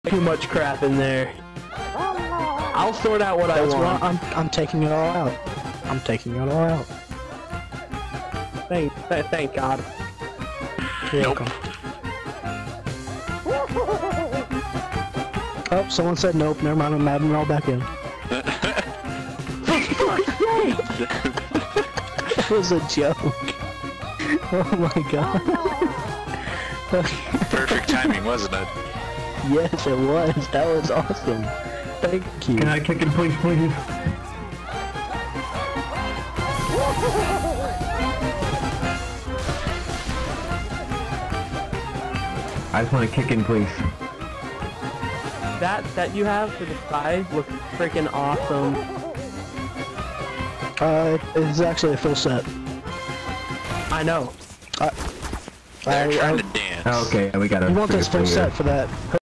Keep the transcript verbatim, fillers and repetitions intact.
too much crap in there. I'll sort out what That's I want. why I'm I'm taking it all out. I'm taking it all out. Thank, th thank God. You're Nope. welcome. Oh, someone said nope. Never mind. I'm adding it all back in. That was a joke. Oh my God. Perfect timing, wasn't it? Yes, it was. That was awesome. Thank you. Can I kick in, please, please? I just want to kick in, please. That set you have for the size looks freaking awesome. Uh, it's actually a full set. I know. I, They're I, trying I, to dance. Oh, okay, we got it. you want this full set for that